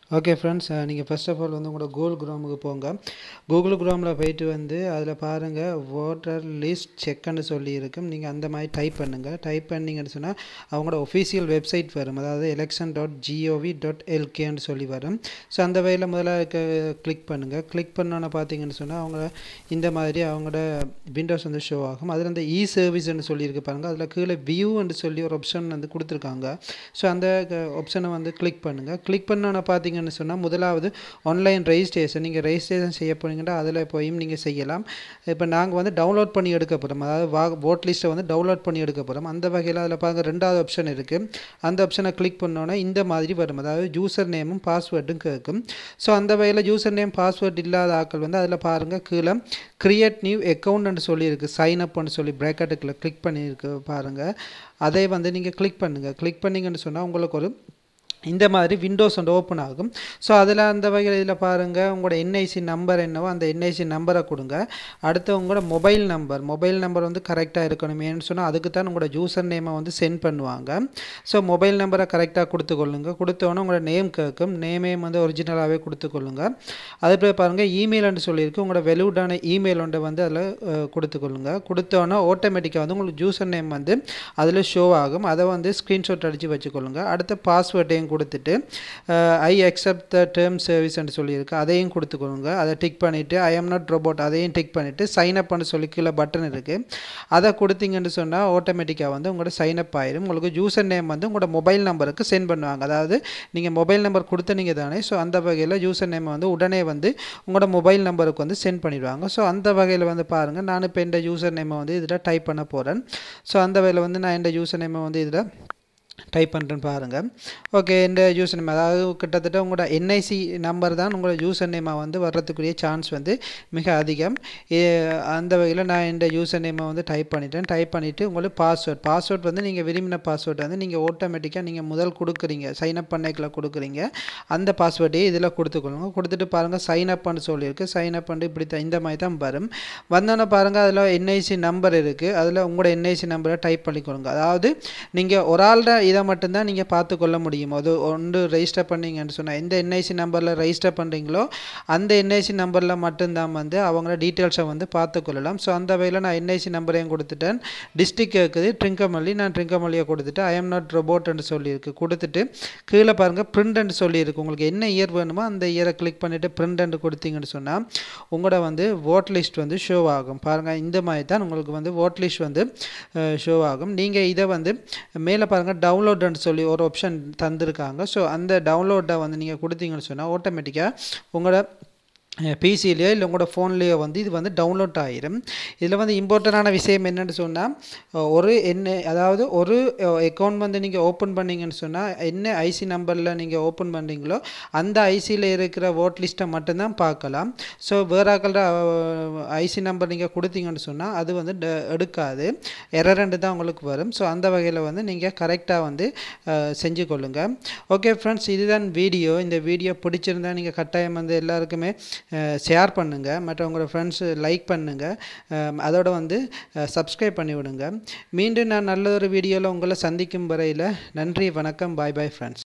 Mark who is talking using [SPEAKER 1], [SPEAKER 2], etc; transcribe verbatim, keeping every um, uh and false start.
[SPEAKER 1] Okay friends, நீங்கள் first of all வந்து உங்களோட கூகுள் குரோமுக்கு போங்க. கூகுள் குரோமில் போயிட்டு வந்து அதில் பாருங்கள் voter லிஸ்ட் செக்னு சொல்லி இருக்கும். நீங்கள் அந்த மாதிரி டைப் பண்ணுங்கள். டைப் பண்ணிங்கன்னு சொன்னால் அவங்களோட ஒஃபிஷியல் வெப்சைட் வரும். அதாவது எலெக்ஷன் டாட் ஜிஓவி டாட் எல்கேன்னு சொல்லி வரும். ஸோ அந்த வகையில் முதல்ல கிளிக் பண்ணுங்கள். கிளிக் பண்ணோன்னு பார்த்தீங்கன்னு சொன்னால் அவங்க இந்த மாதிரி அவங்களோட விண்டோஸ் வந்து ஷோ ஆகும். அதில் அந்த இ சர்வீஸ்ன்னு சொல்லியிருக்கு பாருங்கள். அதில் கீழே வியூன்னு சொல்லி ஒரு ஆப்ஷன் வந்து கொடுத்துருக்காங்க. ஸோ அந்த ஆப்ஷனை வந்து கிளிக் பண்ணுங்கள். கிளிக் பண்ணோன்னு பார்த்தீங்க சொன்னால் முதலாவது ஆன்லைன் ரெஜிஸ்ட்ரேஷன். நீங்கள் ரெஜிஸ்ட்ரேஷன் செய்ய போனீங்கன்னா அதில் போயும் நீங்கள் செய்யலாம். இப்போ நாங்கள் வந்து டவுன்லோட் பண்ணி எடுக்க போகிறோம். அதாவது வா ஓட் லிஸ்ட்டை வந்து டவுன்லோட் பண்ணி எடுக்க போகிறோம். அந்த வகையில் அதில் பாருங்கள் ரெண்டாவது ஆப்ஷன் இருக்குது. அந்த ஆப்ஷனை கிளிக் பண்ணோன்னா இந்த மாதிரி வரும். அதாவது யூசர் நேமும் பாஸ்வேர்டும் கேட்கும். ஸோ அந்த வகையில் யூசர் நேம் பாஸ்வேர்ட் இல்லாத ஆட்கள் வந்து அதில் பாருங்கள் கீழே கிரியேட் நியூ அக்கௌண்ட்னு சொல்லியிருக்கு. சைன் அப்னு சொல்லி ப்ராக்கெட்டுக்குள்ளே கிளிக் பண்ணியிருக்கு பாருங்கள். அதை வந்து நீங்கள் கிளிக் பண்ணுங்கள். கிளிக் பண்ணிங்கன்னு சொன்னால் உங்களுக்கு ஒரு இந்த மாதிரி விண்டோஸ் வந்து ஓப்பன் ஆகும். ஸோ அதில் அந்த வகையில் இதில் பாருங்கள் உங்களோட என்ஐசி நம்பர் என்னவோ அந்த என்ஐசி நம்பரை கொடுங்க. அடுத்து உங்களோட மொபைல் நம்பர் மொபைல் நம்பர் வந்து கரெக்டாக இருக்கணும். ஏன்னு சொன்னால் அதுக்கு தான் உங்களோட யூசர் நேமை வந்து சென்ட் பண்ணுவாங்க. ஸோ மொபைல் நம்பரை கரெக்டாக கொடுத்துக்கொள்ளுங்க. கொடுத்தோன்னே உங்களோட நேம் கேட்கும். நேமையும் வந்து ஒரிஜினலாகவே கொடுத்துக்கொள்ளுங்க. அதுபோல் பாருங்கள் இமெயில்னு சொல்லியிருக்கு. உங்களோட வெலிடான இமெயில் ஒன்றை வந்து அதில் கொடுத்துக்கொள்ளுங்க. கொடுத்தோன்னே ஆட்டோமேட்டிக்காக வந்து உங்களுக்கு யூசர் நேம் வந்து அதில் ஷோ ஆகும். அதை வந்து ஸ்க்ரீன்ஷாட் அடித்து வச்சுக்கொள்ளுங்க. அடுத்த பாஸ்வேர்டையும் கொடுத்துட்டு ஐ அக்செப்ட் த டேர்ம் சர்வீஸ்ன்னு சொல்லியிருக்கு. அதையும் கொடுத்துக்கோங்க. அதை டிக் பண்ணிவிட்டு ஐ எம் நாட் ரோபோட் அதையும் டிக் பண்ணிவிட்டு சைன் அப்னு சொல்லி கீழே பட்டன் இருக்குது. அதை கொடுத்தீங்கன்னு சொன்னால் ஆட்டோமேட்டிக்காக வந்து உங்களோட சைன் அப் ஆயிடும். உங்களுக்கு யூசர் நேம் வந்து உங்களோட மொபைல் நம்பருக்கு சென்ட் பண்ணுவாங்க. அதாவது நீங்கள் மொபைல் நம்பர் கொடுத்த நீங்கள் தானே. ஸோ அந்த வகையில் யூசர் நேம் வந்து உடனே வந்து உங்களோட மொபைல் நம்பருக்கு வந்து சென்ட் பண்ணிடுவாங்க. ஸோ அந்த வகையில் வந்து பாருங்கள் நான் இப்போ இந்த யூசர் நேமை வந்து இதில் டைப் பண்ண போகிறேன். ஸோ அந்த வகையில் வந்து நான் இந்த யூசர் நேமை வந்து இதில் டைப் பண்ணுறேன்னு பாருங்கள். ஓகே, இந்த யூசர் நேம் அதாவது கிட்டத்தட்ட உங்களோட என்ஐசி நம்பர் தான் உங்களோட யூசர் நேமாக வந்து வர்றதுக்குரிய சான்ஸ் வந்து மிக அதிகம். அந்த வகையில் நான் இந்த யூசர் நேமை வந்து டைப் பண்ணிட்டேன். டைப் பண்ணிவிட்டு உங்களுக்கு பாஸ்வேர்ட் பாஸ்வேர்ட் வந்து நீங்கள் விரும்பின பாஸ்வேர்ட் வந்து நீங்கள் ஆட்டோமேட்டிக்காக நீங்கள் முதல் கொடுக்குறீங்க சைன் அப் பண்ணிக்கல கொடுக்குறீங்க. அந்த பாஸ்வேர்டையே இதில் கொடுத்துக்கொள்ளுங்க. கொடுத்துட்டு பாருங்கள் சைன் அப்னு சொல்லியிருக்கு. சைன் அப் பண்ணி இப்படி இந்த மாதிரி தான் வரும். வந்தோன்னே பாருங்கள் அதில் என்ஐசி நம்பர் இருக்குது. அதில் உங்களோட என்ஐசி நம்பரை டைப் பண்ணிக்கொள்ளுங்க. அதாவது நீங்கள் ஒரு ஆள்ட இதை மட்டும்தான் நீங்கள் பார்த்து கொள்ள முடியும். அது ஒன்று ரெஜிஸ்டர் பண்ணிங்கன்னு சொன்னால் எந்த என்ஐசி நம்பரில் ரெஜிஸ்டர் பண்ணுறீங்களோ அந்த என்ஐசி நம்பரில் மட்டும்தான் வந்து அவங்களோட டீட்டெயில்ஸை வந்து பார்த்து கொள்ளலாம். ஸோ அந்த வகையில் நான் என்ஐசி நம்பரையும் கொடுத்துட்டேன். டிஸ்ட்ரிக் கேட்குது ட்ரிங்கமல்லி. நான் ட்ரிங்கமல்லியை கொடுத்துட்டு ஐ எம் நாட் ரோபோட்னு சொல்லியிருக்கு. கொடுத்துட்டு கீழே பாருங்கள் பிரிண்ட்னு சொல்லியிருக்கு. உங்களுக்கு என்ன இயர் வேணுமோ அந்த இயரை கிளிக் பண்ணிவிட்டு பிரிண்ட்னு கொடுத்தீங்கன்னு சொன்னால் உங்களோட வந்து ஓட் லிஸ்ட் வந்து ஷோ ஆகும். பாருங்கள் இந்த மாதிரி தான் உங்களுக்கு வந்து ஓட் லிஸ்ட் வந்து ஷோ ஆகும். நீங்கள் இதை வந்து மேலே பாருங்கள் டவுன்லோடுன்னு சொல்லி ஒரு ஆப்ஷன் தந்திருக்காங்க. ஸோ அந்த டவுன்லோட்டை வந்து நீங்கள் கொடுத்தீங்கன்னு சொன்னால் ஆட்டோமேட்டிக்காக உங்களோட பிசிலேயோ இல்லை உங்களோட ஃபோன்லேயோ வந்து இது வந்து டவுன்லோட் ஆகிடும். இதில் வந்து இம்பார்ட்டண்டான விஷயம் என்னென்னு சொன்னால் ஒரு என்ன அதாவது ஒரு அக்கௌண்ட் வந்து நீங்கள் ஓப்பன் பண்ணிங்கன்னு சொன்னால் என்ன ஐசி நம்பரில் நீங்கள் ஓப்பன் பண்ணுறீங்களோ அந்த ஐசியில் இருக்கிற ஓட் லிஸ்ட்டை மட்டும்தான் பார்க்கலாம். ஸோ வேறாக்கள ஐசி நம்பர் நீங்கள் கொடுத்தீங்கன்னு சொன்னால் அது வந்து எடுக்காது. எரரெண்டு தான் உங்களுக்கு வரும். ஸோ அந்த வகையில் வந்து நீங்கள் கரெக்டாக வந்து செஞ்சு கொள்ளுங்கள். ஓகே ஃப்ரெண்ட்ஸ், இதுதான் வீடியோ. இந்த வீடியோ பிடிச்சிருந்தா நீங்கள் கட்டாயம் வந்து எல்லாருக்குமே ஷேர் பண்ணுங்கள். மற்ற உங்களோட ஃப்ரெண்ட்ஸு லைக் பண்ணுங்கள். அதோட வந்து சப்ஸ்கிரைப் பண்ணி விடுங்க. மீண்டும் நான் நல்ல ஒரு வீடியோவில் உங்களை சந்திக்கும் வரையில் நன்றி, வணக்கம், பாய் பாய் ஃப்ரெண்ட்ஸ்.